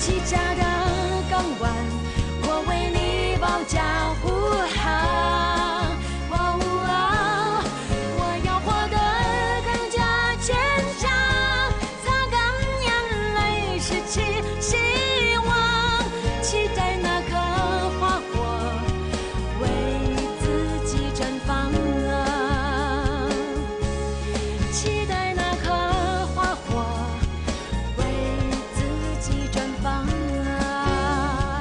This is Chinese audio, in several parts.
起家的港湾，我为你保驾护航。我要活得更加坚强，擦干眼泪，拾起希望，期待那颗花火为自己绽放啊！期待那颗花火为自己绽放啊！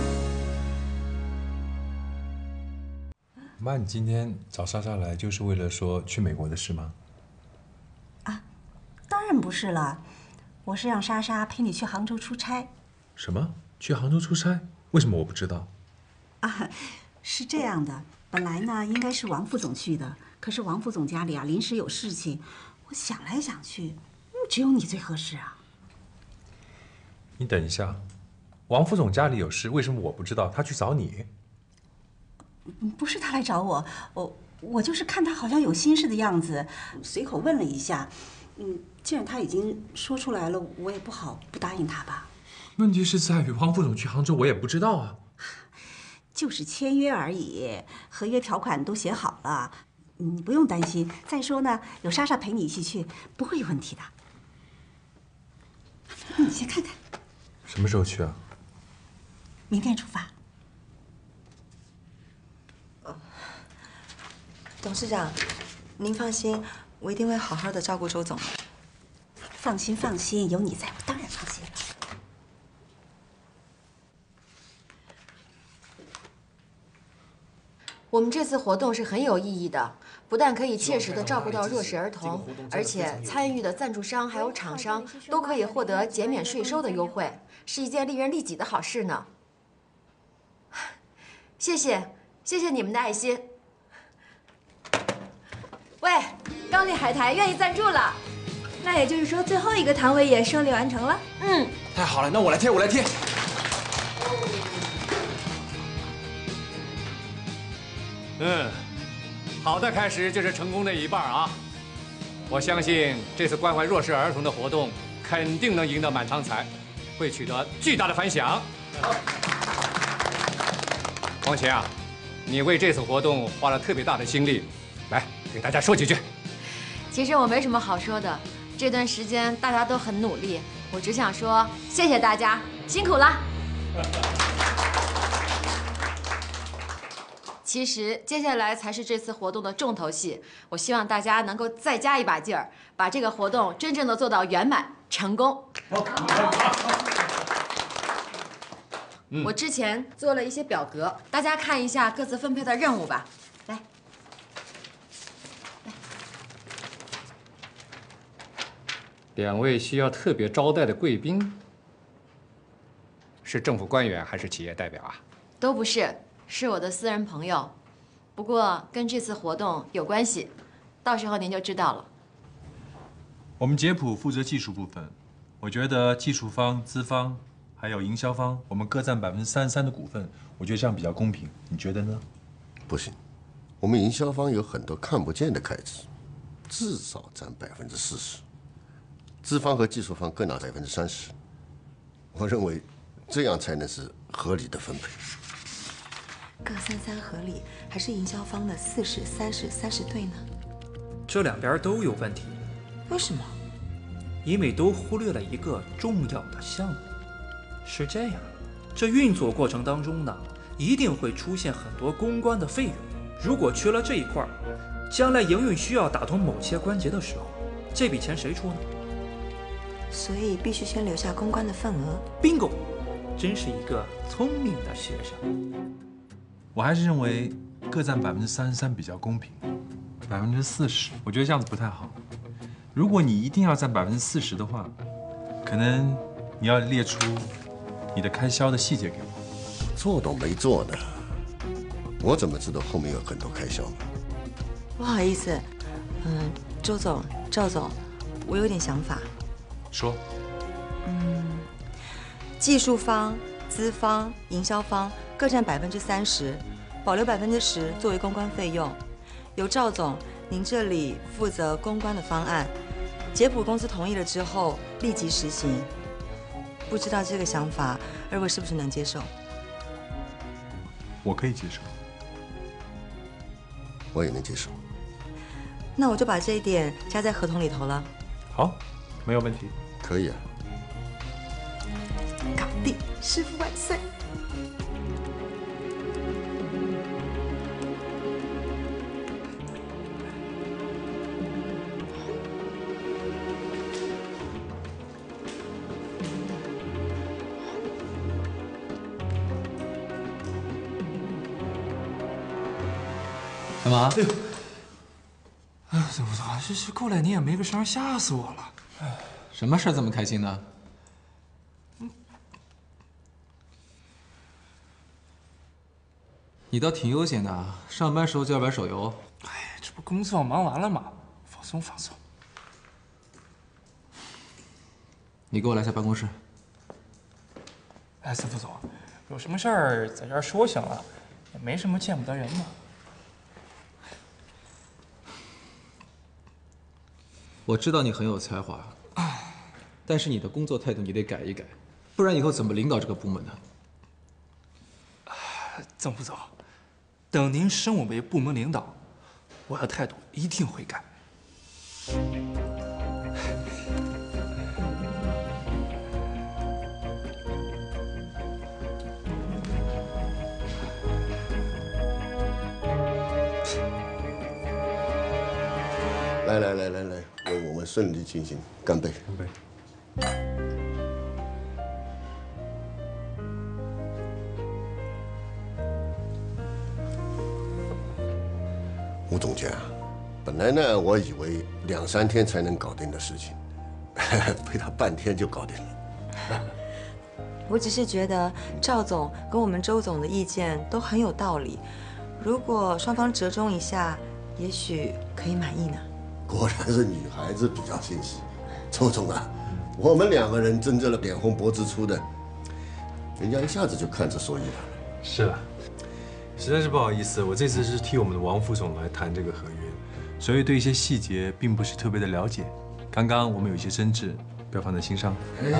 妈，你今天找莎莎来就是为了说去美国的事吗？ 啊，当然不是了，我是让莎莎陪你去杭州出差。 什么？去杭州出差？为什么我不知道？ 啊，是这样的，本来呢应该是王副总去的，可是王副总家里啊临时有事情，我想来想去，只有你最合适啊。 你等一下，王副总家里有事，为什么我不知道？他去找你？ 不是他来找我，我就是看他好像有心事的样子，随口问了一下。既然他已经说出来了，我也不好不答应他吧。 问题是在于王副总去杭州，我也不知道啊。 就是签约而已，合约条款都写好了，你不用担心。再说呢，有莎莎陪你一起去，不会有问题的。你先看看， 什么时候去啊？ 明天出发。 董事长，您放心，我一定会好好的照顾周总的。 放心放心，有你在，我当然放心了。 我们这次活动是很有意义的，不但可以切实的照顾到弱势儿童，而且参与的赞助商还有厂商都可以获得减免税收的优惠，是一件利人利己的好事呢。谢谢你们的爱心。喂，高丽海苔愿意赞助了， 那也就是说最后一个摊位也顺利完成了。 太好了，那我来贴，我来贴。 好的开始就是成功的一半啊！我相信这次关怀弱势儿童的活动肯定能赢得满堂彩，会取得巨大的反响。王琴啊，你为这次活动花了特别大的心力，来给大家说几句。 其实我没什么好说的，这段时间大家都很努力，我只想说谢谢大家，辛苦了。其实接下来才是这次活动的重头戏，我希望大家能够再加一把劲儿，把这个活动真正的做到圆满成功。我之前做了一些表格，大家看一下各自分配的任务吧。来， 两位需要特别招待的贵宾，是政府官员还是企业代表啊？ 都不是，是我的私人朋友，不过跟这次活动有关系，到时候您就知道了。 我们杰普负责技术部分，我觉得技术方、资方还有营销方，我们各占33%的股份，我觉得这样比较公平，你觉得呢？ 不行，我们营销方有很多看不见的开支，至少占40%，资方和技术方各拿30%。我认为这样才能是合理的分配。 各33合理，还是营销方的40、30、30对呢？ 这两边都有问题。 为什么？ 因为都忽略了一个重要的项目。是这样，这运作过程当中呢，一定会出现很多公关的费用。如果缺了这一块，将来营运需要打通某些关节的时候，这笔钱谁出呢？ 所以必须先留下公关的份额。 bingo， 真是一个聪明的学生。 我还是认为各占33%比较公平，40%，我觉得这样子不太好。如果你一定要占40%的话，可能你要列出你的开销的细节给我。 做都没做呢，我怎么知道后面有很多开销呢？ 不好意思，周总、赵总，我有点想法。 说。 技术方、资方、营销方各占30%，保留10%作为公关费用。由赵总您这里负责公关的方案，杰普公司同意了之后立即实行。 不知道这个想法二位是不是能接受？ 我可以接受。 我也能接受。 那我就把这一点加在合同里头了。 好，没有问题。 可以啊。 搞定，师傅万岁！ 干嘛？ 哎呦！哎，我操！这过来你也没个声，吓死我了！ 什么事这么开心呢？你倒挺悠闲的啊，上班时候就要玩手游。 哎，这不工作忙完了吗？放松放松。 你跟我来下办公室。 哎，司副总，有什么事儿在这儿说行了，也没什么见不得人嘛。 我知道你很有才华，但是你的工作态度你得改一改，不然以后怎么领导这个部门呢？ 曾副总，等您升我为部门领导，我的态度一定会改。 来，为我们顺利进行干杯！ 干杯！ 吴总监啊，本来呢，我以为2、3天才能搞定的事情，被他半天就搞定了。 我只是觉得赵总跟我们周总的意见都很有道理，如果双方折中一下，也许可以满意呢。 果然是女孩子比较心细。周总啊，我们2个人争这了脸红脖子粗的，人家一下子就看出所以然了。 是了，实在是不好意思，我这次是替我们的王副总来谈这个合约，所以对一些细节并不是特别的了解。刚刚我们有一些争执，不要放在心上。 哎，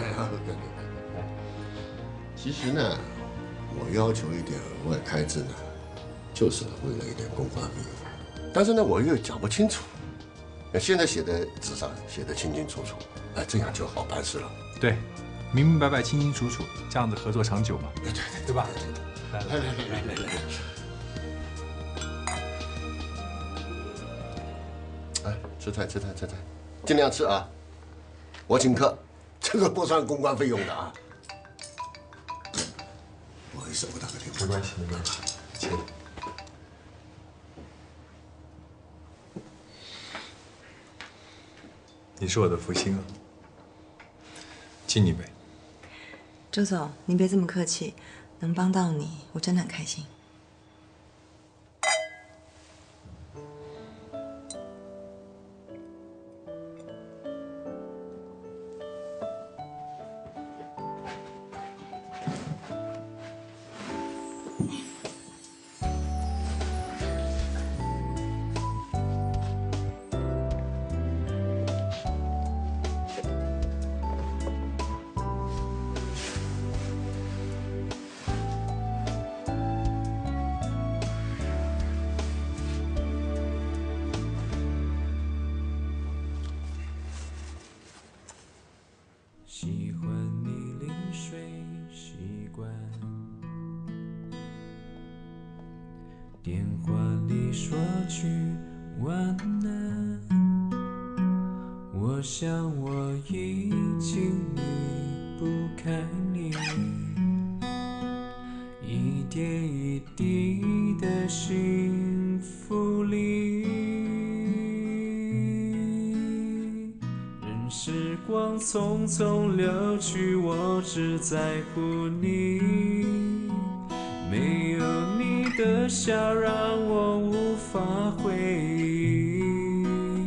其实呢，我要求一点额外开支呢，就是为了一点公关费用。但是呢，我又讲不清楚。现在写在纸上，写得清清楚楚，这样就好办事了。 对，明明白白、清清楚楚，这样子合作长久嘛。对吧？来， 吃菜，尽量吃啊！我请客，这个不算公关费用的啊。不好意思，我打个电话。 没关系，请。你是我的福星啊，敬你杯。 周总，您别这么客气，能帮到你，我真的很开心。 喜欢你临睡习惯，电话里说句晚安。我想我已经离不开你，一点一滴的幸福里。时光匆匆流去，我只在乎你。没有你的笑让我无法回忆。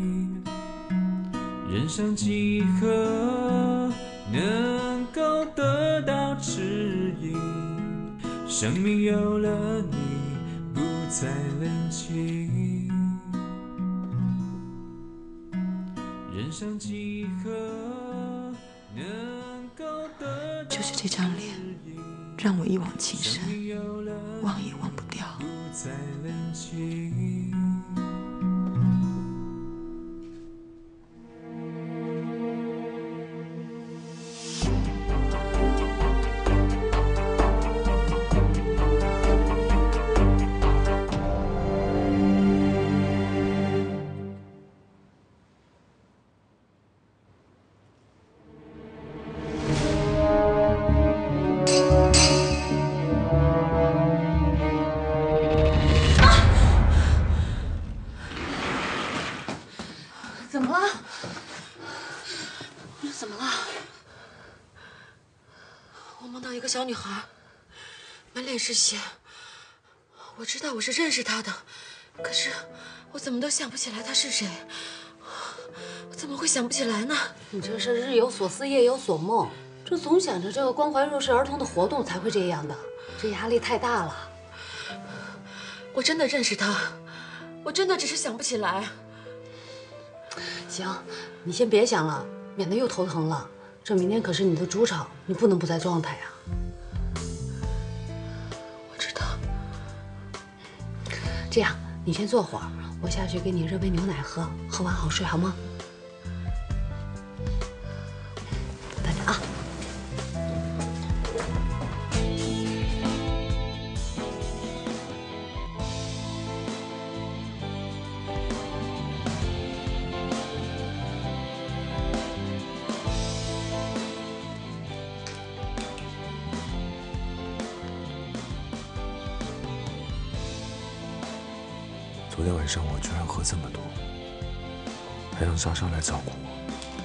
人生几何能够得到指引？生命有了你，不再冷清。人生几何能够得这张脸让我一往情深，忘也忘不掉。 怎么了？怎么了？我梦到一个小女孩，满脸是血。我知道我是认识她的，可是我怎么都想不起来她是谁。我怎么会想不起来呢？ 你这是日有所思，夜有所梦，这总想着这个关怀弱势儿童的活动才会这样的，这压力太大了。 我真的认识她，我真的只是想不起来。 行，你先别想了，免得又头疼了。这明天可是你的主场，你不能不在状态啊。 我知道。 这样，你先坐会儿，我下去给你热杯牛奶喝，喝完好睡好吗？等着啊。 昨天晚上我居然喝这么多，还让莎莎来照顾我。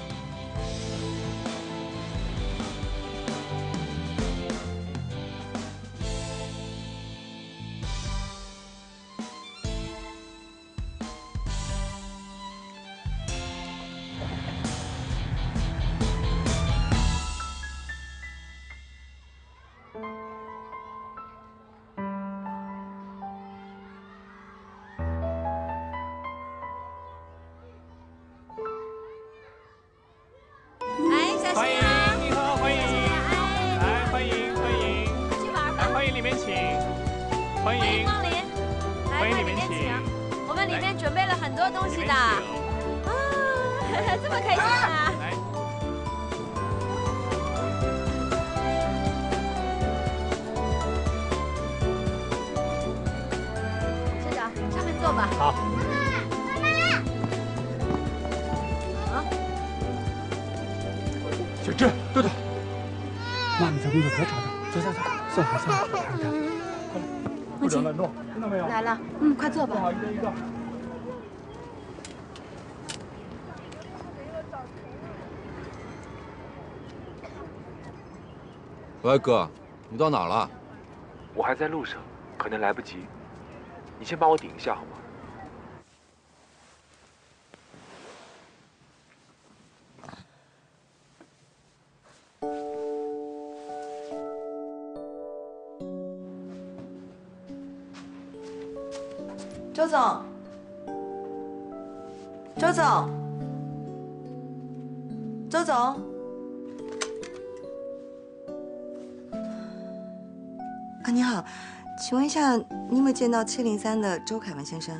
小智，豆豆，妈，你在工作别吵吵，走走走，坐好坐好，看着，过来，不准乱动，听到没有？ 来了，快坐吧。 坐好，一个一个。 喂，哥，你到哪儿了？ 我还在路上，可能来不及。你先帮我顶一下好吗？ 周总，周总，周总，啊，你好，请问一下，你有没有见到703的周凯文先生？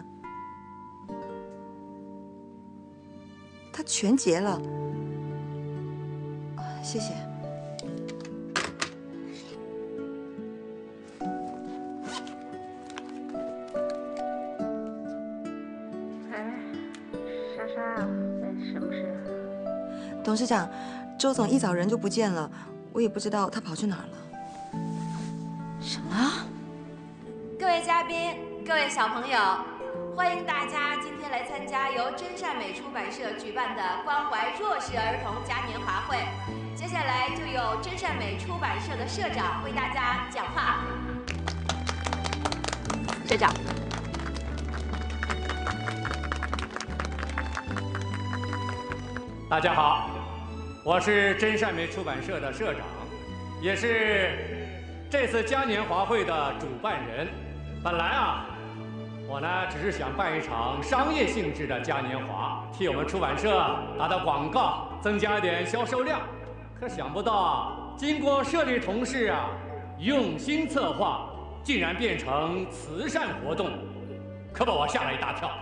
他全结了，谢谢。董事长，周总一早人就不见了，我也不知道他跑去哪儿了。 什么？ 各位嘉宾，各位小朋友，欢迎大家今天来参加由真善美出版社举办的关怀弱势儿童嘉年华会。接下来就由真善美出版社的社长为大家讲话。社长。 大家好，我是真善美出版社的社长，也是这次嘉年华会的主办人。本来啊，我呢只是想办一场商业性质的嘉年华，替我们出版社打打广告，增加一点销售量。可想不到经过社里同事用心策划，竟然变成慈善活动，可把我吓了一大跳。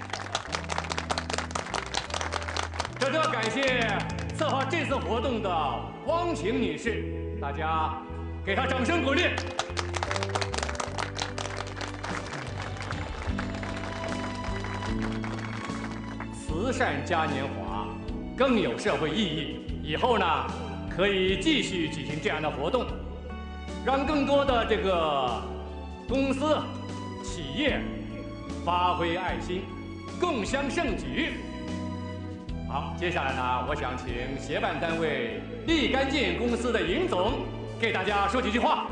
这都要感谢策划这次活动的汪晴女士，大家给她掌声鼓励。慈善嘉年华更有社会意义，以后呢可以继续举行这样的活动，让更多的这个公司、企业发挥爱心，共襄盛举。好，接下来呢，我想请协办单位立竿见影公司的尹总给大家说几句话。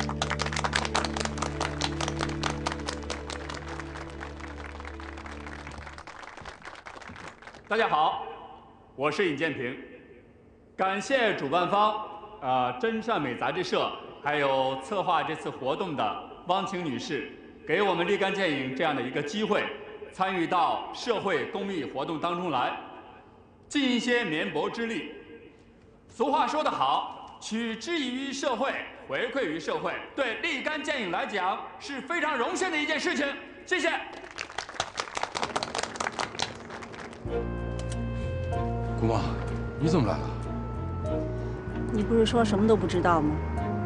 大家好，我是尹建平，感谢主办方真善美杂志社，还有策划这次活动的汪晴女士，给我们立竿见影这样的一个机会，参与到社会公益活动当中来，尽一些绵薄之力。俗话说得好，取之于社会，回馈于社会，对立竿见影来讲是非常荣幸的一件事情。谢谢。 姑妈，你怎么来了？ 你不是说什么都不知道吗？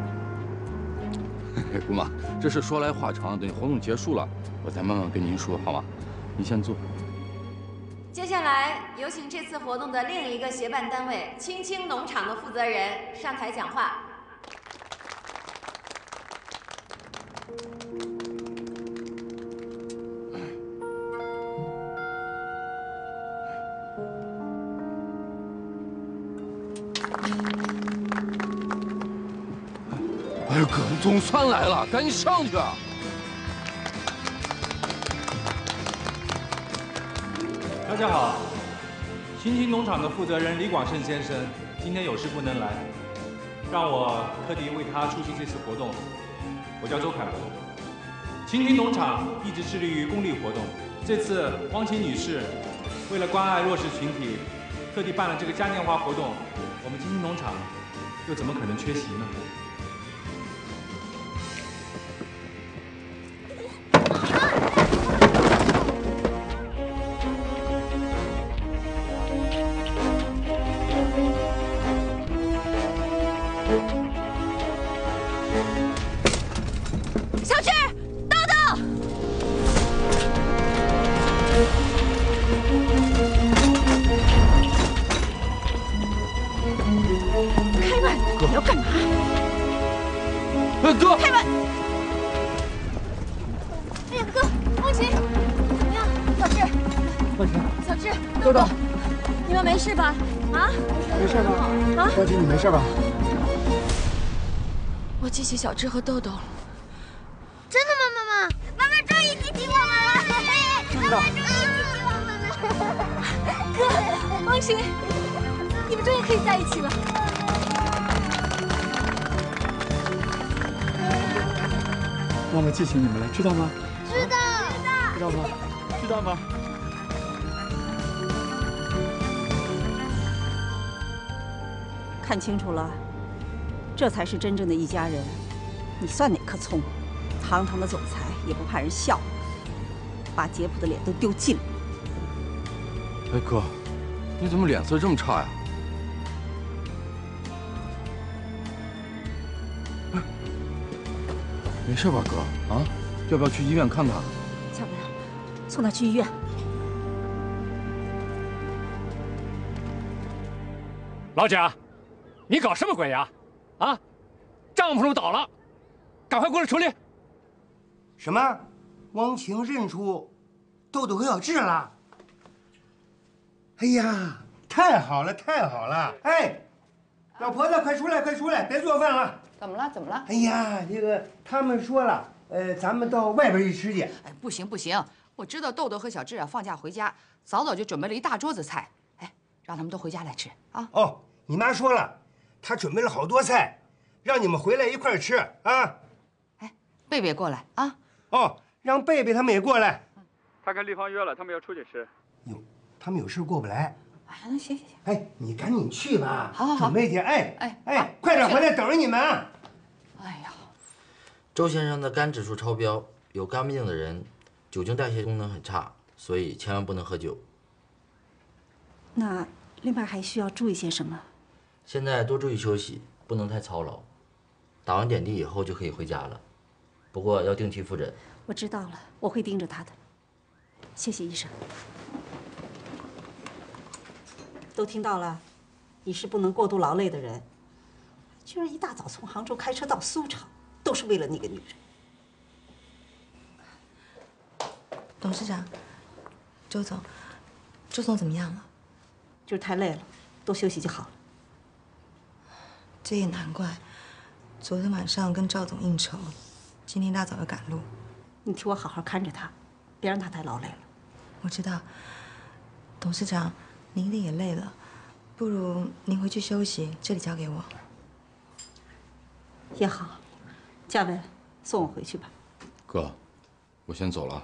姑妈，这事说来话长，等活动结束了，我再慢慢跟您说，好吗？您先坐。 接下来有请这次活动的另一个协办单位青青农场的负责人上台讲话。 哎呦哥，总算来了，赶紧上去啊！ 大家好，青青农场的负责人李广胜先生今天有事不能来，让我特地为他出席这次活动。我叫周凯文。青青农场一直致力于公益活动，这次汪晴女士为了关爱弱势群体，特地办了这个嘉年华活动，我们青青农场又怎么可能缺席呢？ 小智，豆豆， 开门！你要干嘛？ 哥， 开门！ 哎呀，哥，汪晴，怎么样？小智， 汪晴， 小智， 豆豆， 你们没事吧？啊？ 没事吧？ 啊？ 汪晴，你没事吧？ 我记起小智和豆豆了。 真的吗，妈妈？妈妈终于记起我们了！妈妈终于记起我们了！ 哥，汪晴，你们终于可以在一起了。 妈妈记起你们了，知道吗？ 知道， 知道吗？知道吗？ 看清楚了，这才是真正的一家人。你算哪颗葱？堂堂的总裁也不怕人笑，把杰普的脸都丢尽了。 哎哥，你怎么脸色这么差呀？没事吧，哥？啊，要不要去医院看看？ 小文，送他去医院。 老贾，你搞什么鬼呀？啊，帐篷都倒了，赶快过来处理。 什么？汪晴认出豆豆和小智了？哎呀，太好了，太好了！哎，老婆子，快出来，快出来，别做饭了。 怎么了？怎么了？ 哎呀，这个他们说了，咱们到外边去吃去。 哎，不行不行，我知道豆豆和小智放假回家，早早就准备了一大桌子菜。哎，让他们都回家来吃啊。 哦，你妈说了，她准备了好多菜，让你们回来一块儿吃啊。 哎，贝贝过来啊。 哦，让贝贝他们也过来。 他跟丽芳约了，他们要出去吃。 哟，他们有事过不来。 哎，那行行行。 哎，你赶紧去吧， 好好好， 准备去。哎，快点回来，等着你们啊！ 哎呀， 周先生的肝指数超标，有肝病的人酒精代谢功能很差，所以千万不能喝酒。 那另外还需要注意些什么？ 现在多注意休息，不能太操劳。打完点滴以后就可以回家了，不过要定期复诊。 我知道了，我会盯着他的。谢谢医生。都听到了，你是不能过度劳累的人，居然一大早从杭州开车到苏城，都是为了那个女人。 董事长，周总怎么样了？ 就是太累了，多休息就好了。 这也难怪，昨天晚上跟赵总应酬，今天一大早要赶路。 你替我好好看着他，别让他太劳累了。 我知道，董事长，您一定也累了，不如您回去休息，这里交给我。 也好，嘉文，送我回去吧。 哥，我先走了。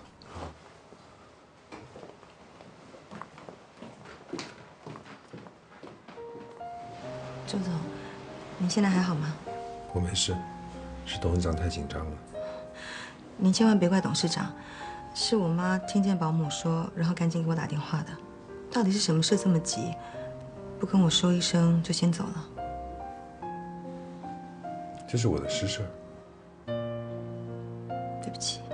周总，您现在还好吗？ 我没事，是董事长太紧张了。 您千万别怪董事长，是我妈听见保姆说，然后赶紧给我打电话的。到底是什么事这么急，不跟我说一声就先走了？ 这是我的私事。 对不起。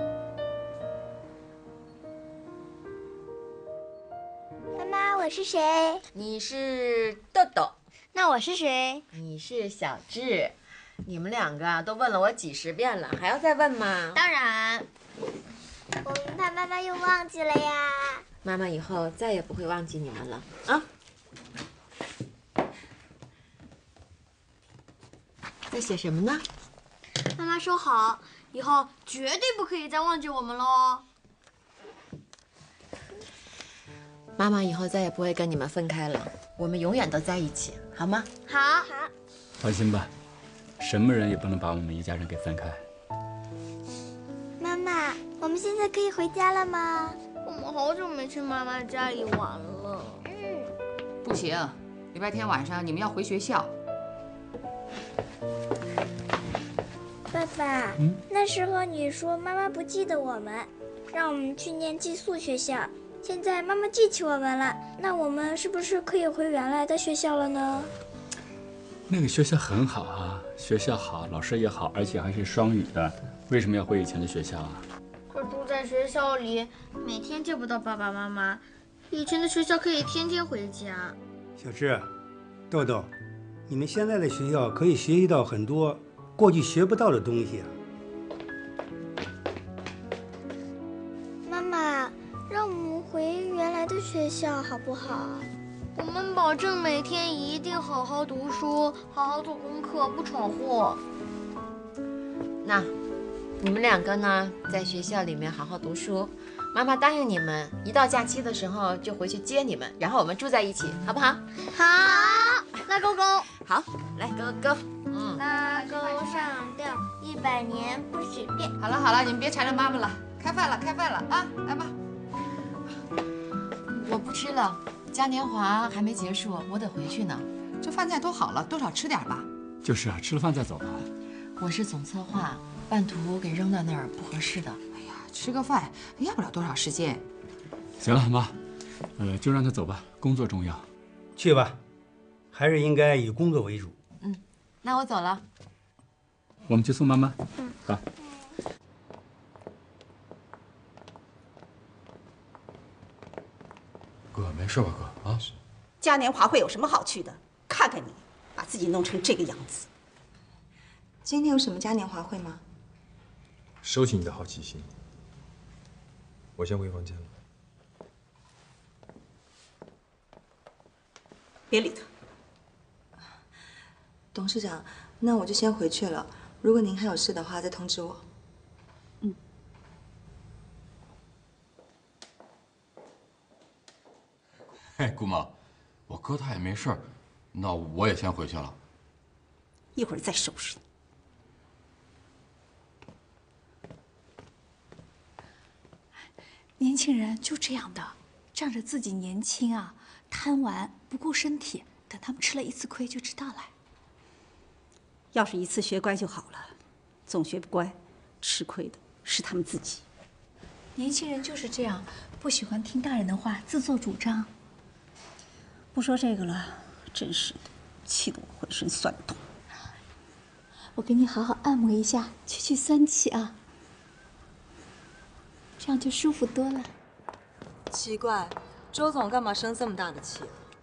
妈妈，我是谁？ 你是豆豆。 那我是谁？ 你是小智。你们两个都问了我几十遍了，还要再问吗？ 当然。我们怕妈妈又忘记了呀。 妈妈以后再也不会忘记你们了啊！在写什么呢？ 妈妈说好，以后绝对不可以再忘记我们了哦。 妈妈以后再也不会跟你们分开了，我们永远都在一起，好吗？ 好，好。 放心吧，什么人也不能把我们一家人给分开。 妈妈，我们现在可以回家了吗？我们好久没去妈妈家里玩了。 不行，礼拜天晚上你们要回学校。 爸爸，那时候你说妈妈不记得我们，让我们去念寄宿学校。现在妈妈记起我们了，那我们是不是可以回原来的学校了呢？ 那个学校很好啊，学校好，老师也好，而且还是双语的。为什么要回以前的学校啊？ 可住在学校里，每天见不到爸爸妈妈。以前的学校可以天天回家。 小智，豆豆，你们现在的学校可以学习到很多过去学不到的东西啊。 妈妈，让我们回原来的学校好不好？我们保证每天一定好好读书，好好做功课，不闯祸。 那你们两个呢，在学校里面好好读书。妈妈答应你们，一到假期的时候就回去接你们，然后我们住在一起，好不好？ 好，那勾勾。 好，来勾勾。 拉钩上吊，100年不许变。 好了好了，你们别缠着妈妈了，开饭了啊，来吧。 我不吃了，嘉年华还没结束，我得回去呢。 这饭菜都好了，多少吃点吧。 就是啊，吃了饭再走吧。 我是总策划，半途给扔到那儿不合适的。 哎呀，吃个饭要不了多少时间。 行了，妈，就让他走吧，工作重要。 去吧，还是应该以工作为主。 那我走了。 我们去送妈妈。好。 哥，没事吧，哥啊？ 嘉年华会有什么好去的？看看你，把自己弄成这个样子。 今天有什么嘉年华会吗？ 收起你的好奇心，我先回房间了。 别理他。 董事长，那我就先回去了。如果您还有事的话，再通知我。 嘿，姑妈，我哥他也没事儿，那我也先回去了。 一会儿再收拾你。 年轻人就这样的，仗着自己年轻啊，贪玩， 不顾身体，等他们吃了一次亏就知道了。 要是一次学乖就好了，总学不乖，吃亏的是他们自己。 年轻人就是这样，不喜欢听大人的话，自作主张。 不说这个了，真是的，气得我浑身酸痛。 我给你好好按摩一下，去酸气啊，这样就舒服多了。 奇怪，周总干嘛生这么大的气？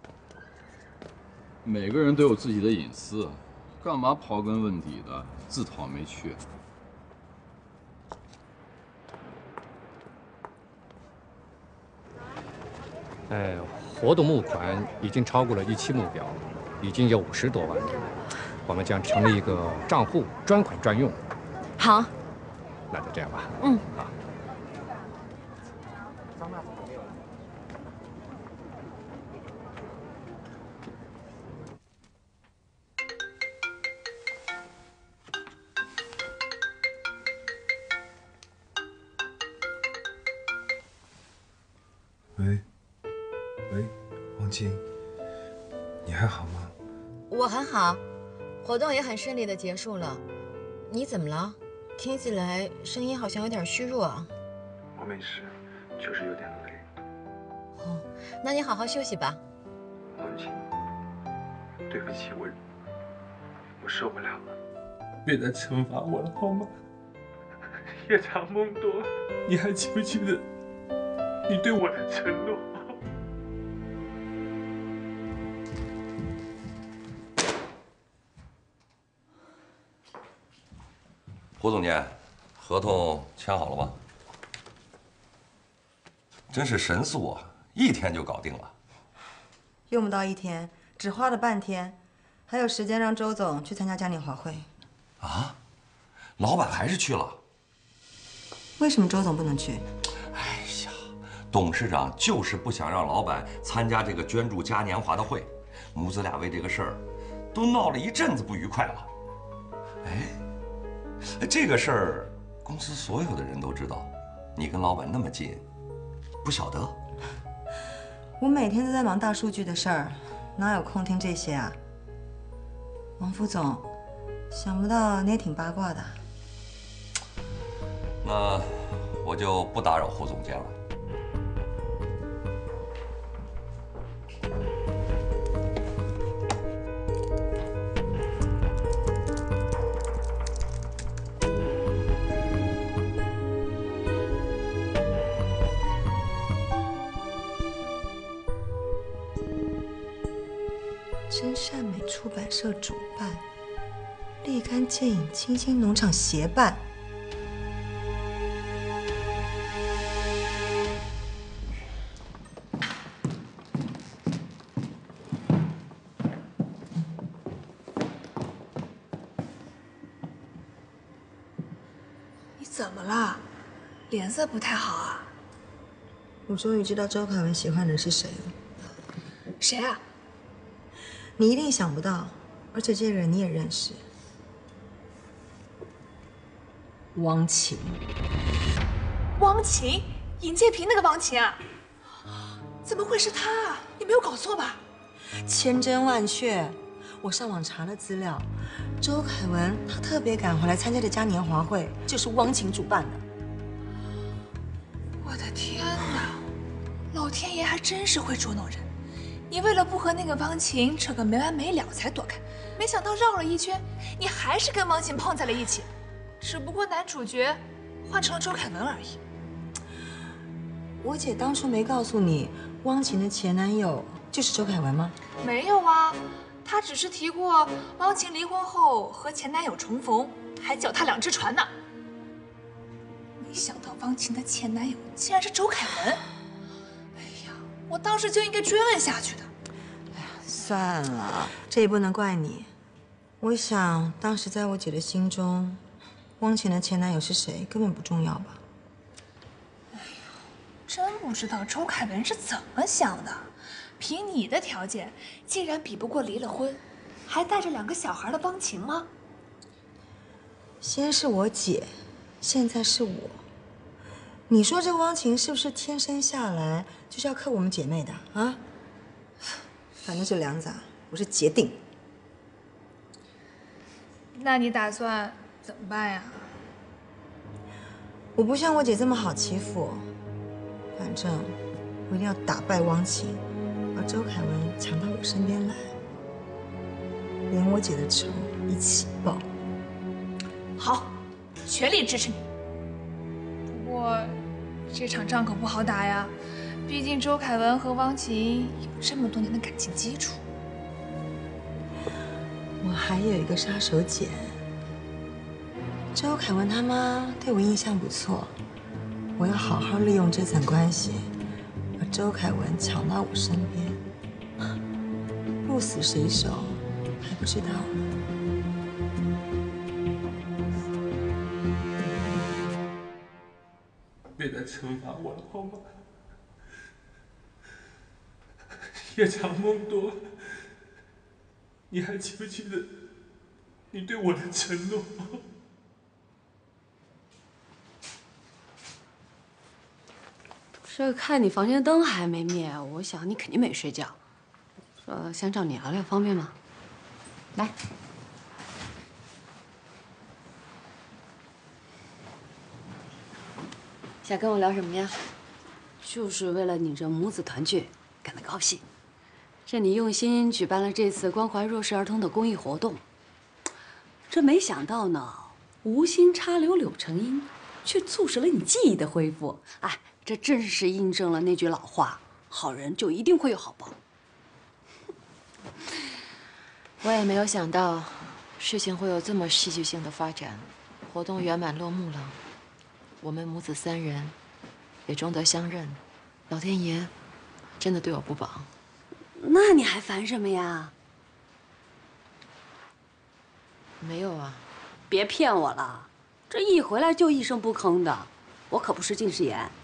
每个人都有自己的隐私，干嘛刨根问底的，自讨没趣？ 活动募款已经超过了预期目标，已经有50多万了。我们将成立一个账户，专款专用。 好， 那就这样吧。 嗯， 好。 喂，王琴，你还好吗？ 我很好，活动也很顺利的结束了。你怎么了？听起来声音好像有点虚弱。 我没事，就是有点累。 哦，那你好好休息吧。 王琴，对不起，我受不了了，别再惩罚我了好吗？夜长梦多，你还记不记得你对我的承诺？ 胡总监，合同签好了吗？真是神速啊，1天就搞定了。 用不到1天，只花了半天，还有时间让周总去参加嘉年华会。 啊？老板还是去了？ 为什么周总不能去？ 哎呀，董事长就是不想让老板参加这个捐助嘉年华的会，母子俩为这个事儿都闹了一阵子不愉快了。哎，这个事儿公司所有的人都知道，你跟老板那么近，不晓得？ 我每天都在忙大数据的事儿，哪有空听这些啊？王副总，想不到你也挺八卦的。 那我就不打扰胡总监了。 真善美出版社主办，立竿见影清新农场协办。 你怎么了？脸色不太好啊？ 我终于知道周凯文喜欢的人是谁了。 谁啊？ 你一定想不到，而且这个人你也认识。汪琴。 汪琴，尹建平那个汪琴啊？怎么会是他啊？你没有搞错吧？ 千真万确，我上网查了资料，周凯文他特别赶回来参加的嘉年华会，就是汪琴主办的。 我的天哪，老天爷还真是会捉弄人。你为了不和那个汪琴扯个没完没了才躲开，没想到绕了一圈，你还是跟汪琴碰在了一起，只不过男主角换成了周凯文而已。 我姐当初没告诉你，汪琴的前男友就是周凯文吗？ 没有啊，她只是提过汪琴离婚后和前男友重逢，还脚踏2只船呢。没想到汪琴的前男友竟然是周凯文。我当时就应该追问下去的。 哎呀，算了，这也不能怪你。我想当时在我姐的心中，汪琴的前男友是谁根本不重要吧。 哎呀，真不知道周凯文是怎么想的。凭你的条件，竟然比不过离了婚，还带着2个小孩的汪琴吗？ 先是我姐，现在是我。你说这汪琴是不是天生下来就是要克我们姐妹的啊？ 反正这2杂我是决定。 那你打算怎么办呀？ 我不像我姐这么好欺负，反正我一定要打败汪晴，把周凯文抢到我身边来，连我姐的仇一起报。 好，全力支持你。不过这场仗可不好打呀，毕竟周凯文和汪晴有这么多年的感情基础。 我还有一个杀手锏。周凯文他妈对我印象不错，我要好好利用这层关系，把周凯文抢到我身边。鹿死谁手还不知道呢。 别再惩罚我了，好吗？夜长梦多，你还记不记得你对我的承诺？ 这看你房间灯还没灭，我想你肯定没睡觉。想找你聊聊，方便吗？来。想跟我聊什么呀？就是为了你这母子团聚感到高兴。这你用心举办了这次关怀弱势儿童的公益活动，这没想到呢，无心插柳柳成荫，却促使了你记忆的恢复。哎，这正是印证了那句老话：好人就一定会有好报。 我也没有想到，事情会有这么戏剧性的发展。活动圆满落幕了，我们母子3人也终得相认。老天爷真的对我不薄。 那你还烦什么呀？ 没有啊。 别骗我了，这一回来就一声不吭的，我可不是近视眼。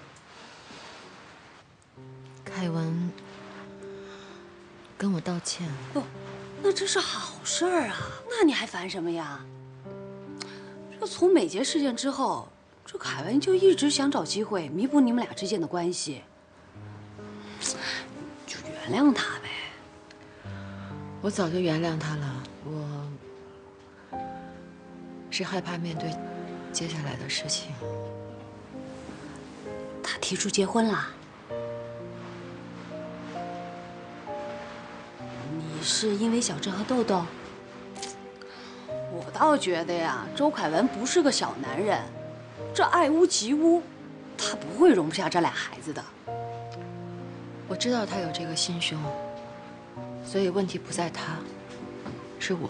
凯文跟我道歉。 不，那这是好事儿啊！那你还烦什么呀？这从美杰事件之后，这凯文就一直想找机会弥补你们俩之间的关系，就原谅他呗。 我早就原谅他了，我是害怕面对接下来的事情。 他提出结婚了。你是因为小郑和豆豆？我倒觉得呀，周凯文不是个小男人，这爱屋及乌，他不会容不下这俩孩子的。 我知道他有这个心胸，所以问题不在他，是我。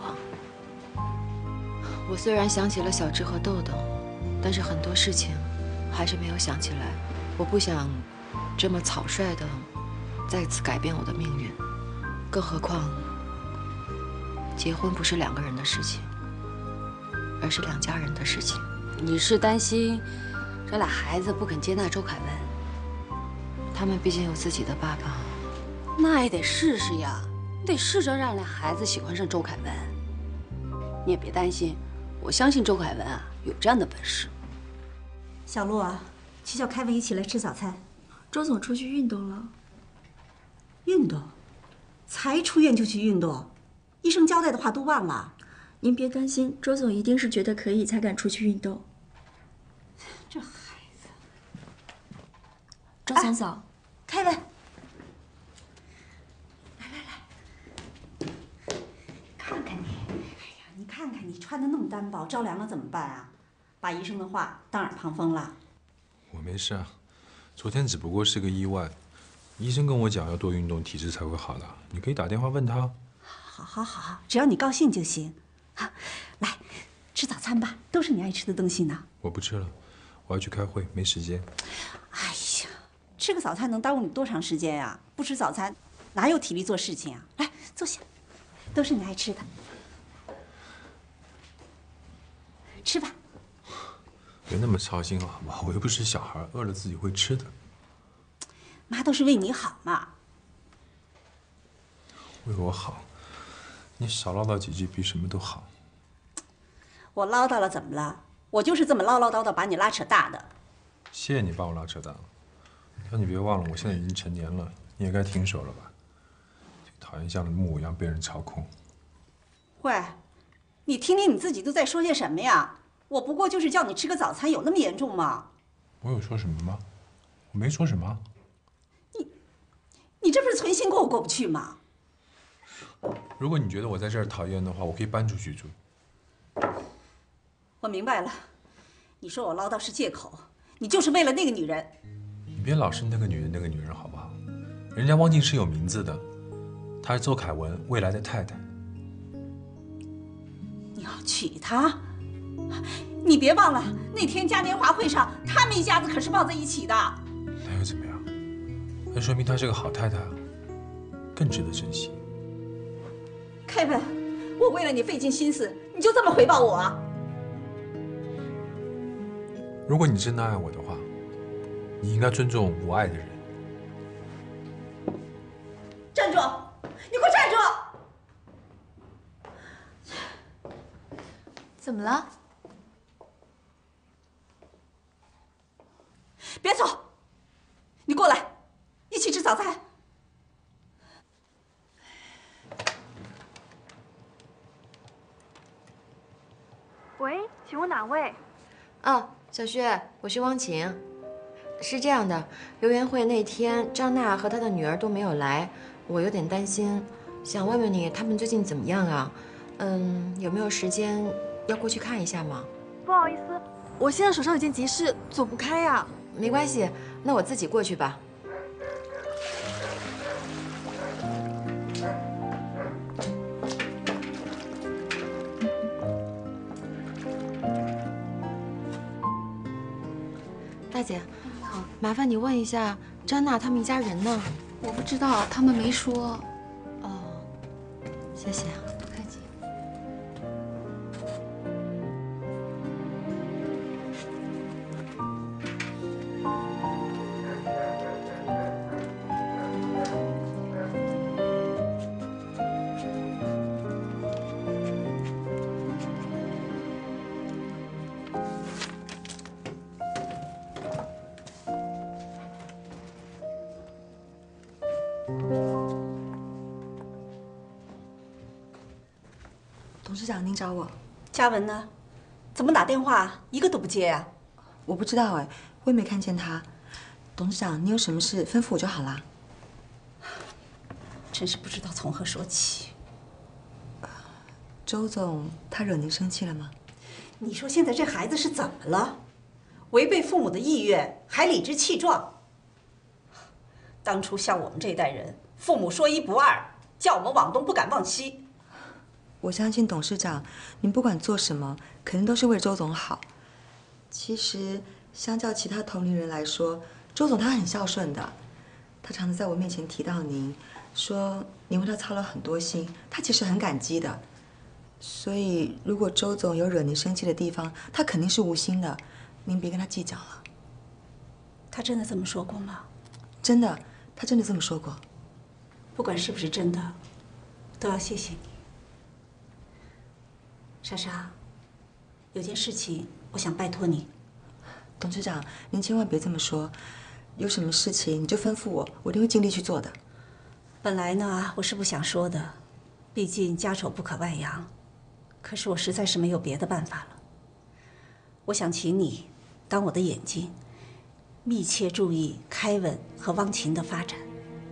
我虽然想起了小智和豆豆，但是很多事情还是没有想起来。我不想这么草率的再次改变我的命运，更何况结婚不是2个人的事情，而是2家人的事情。 你是担心这俩孩子不肯接纳周凯文？ 他们毕竟有自己的爸爸， 那也得试试呀，得试着让俩孩子喜欢上周凯文。你也别担心，我相信周凯文啊有这样的本事。 小陆啊，去叫凯文一起来吃早餐。 周总出去运动了。 运动？才出院就去运动？医生交代的话都忘了？ 您别担心，周总一定是觉得可以才敢出去运动。 这孩子。 周总早。 凯文，来，看看你，哎呀，你看看你穿的那么单薄，着凉了怎么办啊？把医生的话当耳旁风了。 我没事啊，昨天只不过是个意外。医生跟我讲要多运动，体质才会好的。你可以打电话问他。 好，只要你高兴就行。好，来吃早餐吧，都是你爱吃的东西呢。 我不吃了，我要去开会，没时间。 哎呀，吃个早餐能耽误你多长时间呀？不吃早餐，哪有体力做事情啊？来，坐下，都是你爱吃的，吃吧。 别那么操心好不好？我又不是小孩，饿了自己会吃的。 妈都是为你好嘛。 为我好，你少唠叨几句比什么都好。 我唠叨了怎么了？我就是这么唠唠叨叨把你拉扯大的。 谢谢你把我拉扯大了，但你别忘了，我现在已经成年了，你也该停手了吧？这个讨厌像木偶一样被人操控。 喂，你听听你自己都在说些什么呀？我不过就是叫你吃个早餐，有那么严重吗？ 我有说什么吗？我没说什么。 你这不是存心过我过不去吗？ 如果你觉得我在这儿讨厌的话，我可以搬出去住。 我明白了，你说我唠叨是借口，你就是为了那个女人。 你别老是那个女人好不好？人家汪静是有名字的，她是周凯文未来的太太。 你要娶她？你别忘了那天嘉年华会上，他们一家子可是抱在一起的。 那又怎么样？那说明她是个好太太啊，更值得珍惜。 凯文，我为了你费尽心思，你就这么回报我啊？ 如果你真的爱我的话，你应该尊重我爱的人。 站住！你给我站住！ 怎么了？ 别走！你过来，一起吃早餐。 喂，请问哪位？ 哦，小薛，我是汪晴。是这样的，游园会那天张娜和她的女儿都没有来，我有点担心，想问问你他们最近怎么样啊？有没有时间要过去看一下吗？不好意思，我现在手上有件急事，走不开呀。没关系，那我自己过去吧。大姐，好，麻烦你问一下张娜他们一家人呢？ 我不知道，他们没说。 哦，谢谢。 不客气。 董事长，您找我？ 嘉文呢？怎么打电话一个都不接呀？ 我不知道哎，我也没看见他。董事长，你有什么事吩咐我就好啦。 真是不知道从何说起。 周总他惹您生气了吗？ 你说现在这孩子是怎么了？违背父母的意愿还理直气壮。当初像我们这一代人，父母说一不二，叫我们往东不敢往西。 我相信董事长，您不管做什么，肯定都是为周总好。其实，相较其他同龄人来说，周总他很孝顺的。他常常在我面前提到您，说您为他操了很多心，他其实很感激的。所以，如果周总有惹您生气的地方，他肯定是无心的，您别跟他计较了。 他真的这么说过吗？ 真的，他真的这么说过。 不管是不是真的，都要谢谢你。莎莎，有件事情我想拜托你。 董事长，您千万别这么说，有什么事情你就吩咐我，我一定会尽力去做的。 本来呢，我是不想说的，毕竟家丑不可外扬。可是我实在是没有别的办法了。我想请你当我的眼睛，密切注意凯文和汪晴的发展。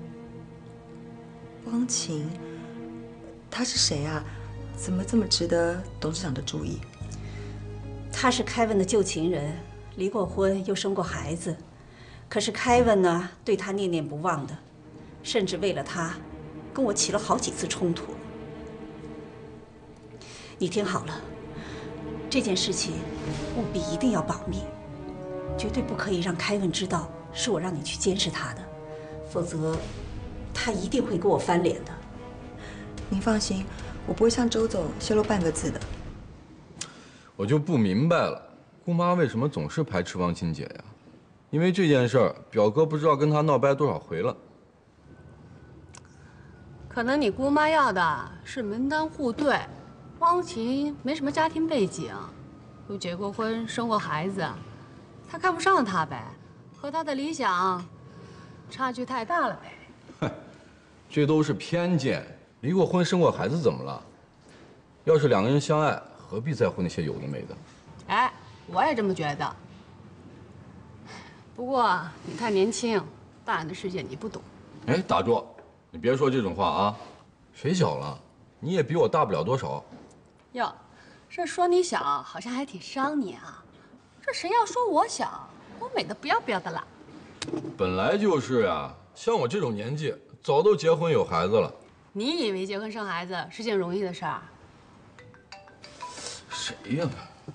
汪晴，他是谁啊？怎么这么值得董事长的注意？ 他是凯文的旧情人，离过婚又生过孩子。可是凯文呢，对他念念不忘的，甚至为了他，跟我起了好几次冲突。你听好了，这件事情务必一定要保密，绝对不可以让凯文知道是我让你去监视他的，否则他一定会给我翻脸的。 您放心，我不会向周总泄露半个字的。 我就不明白了，姑妈为什么总是排斥汪琴姐呀？因为这件事儿，表哥不知道跟她闹掰多少回了。 可能你姑妈要的是门当户对，汪琴没什么家庭背景，又结过婚，生过孩子，她看不上她呗，和她的理想差距太大了呗。 这都是偏见。离过婚、生过孩子怎么了？要是两个人相爱，何必在乎那些有的没的？ 哎，我也这么觉得。不过你太年轻，大人的世界你不懂。 哎，打住！你别说这种话啊！谁小了？你也比我大不了多少。 哟，这说你小，好像还挺伤你啊。这谁要说我小，我美得不要不要的啦。 本来就是呀，像我这种年纪，早都结婚有孩子了。 你以为结婚生孩子是件容易的事儿？ 谁呀？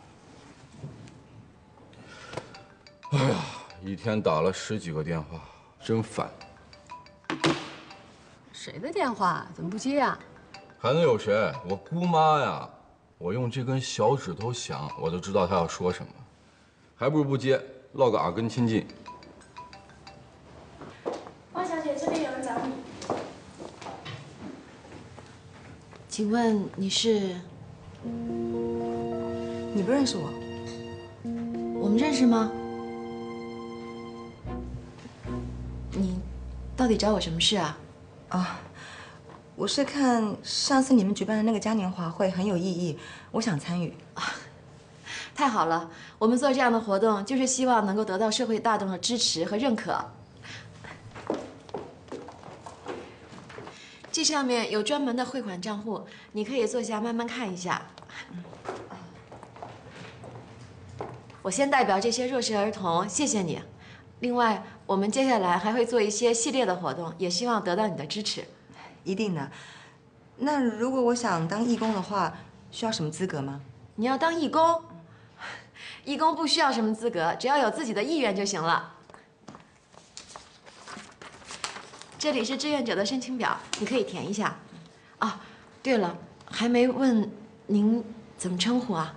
哎呀，一天打了10几个电话，真烦。 谁的电话？怎么不接啊？ 还能有谁？我姑妈呀！我用这根小指头想，我都知道她要说什么，还不如不接，落个耳根清净。 汪小姐，这边有人找你。 请问你是？ 你不认识我？ 我们认识吗？你到底找我什么事啊？ 啊，我是看上次你们举办的那个嘉年华会很有意义，我想参与。 太好了，我们做这样的活动就是希望能够得到社会大众的支持和认可。这上面有专门的汇款账户，你可以坐下慢慢看一下。我先代表这些弱势儿童谢谢你。另外，我们接下来还会做一些系列的活动，也希望得到你的支持。 一定的。那如果我想当义工的话，需要什么资格吗？ 你要当义工？义工不需要什么资格，只要有自己的意愿就行了。这里是志愿者的申请表，你可以填一下。啊，对了，还没问您怎么称呼啊？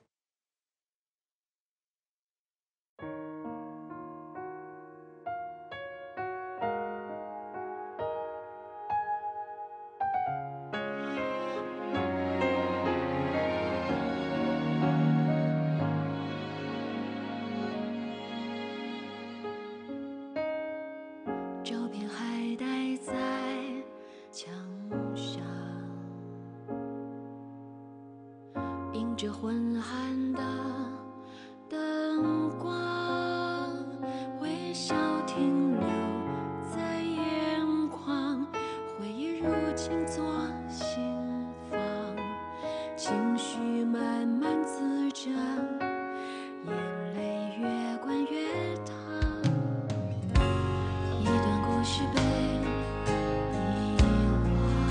这昏暗的灯光，微笑停留在眼眶，回忆如今作心房，情绪慢慢滋长，眼泪越灌越淌，一段故事被遗忘，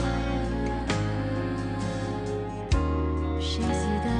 谁记得？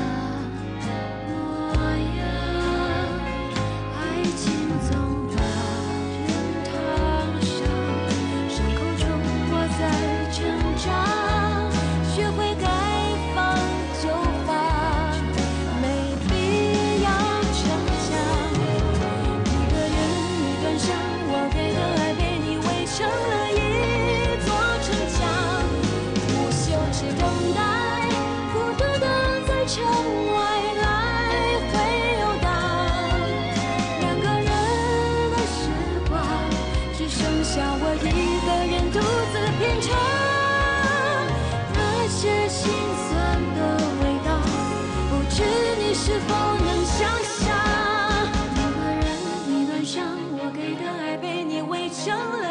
是否能想象，一个人一段伤，我给的爱被你围成了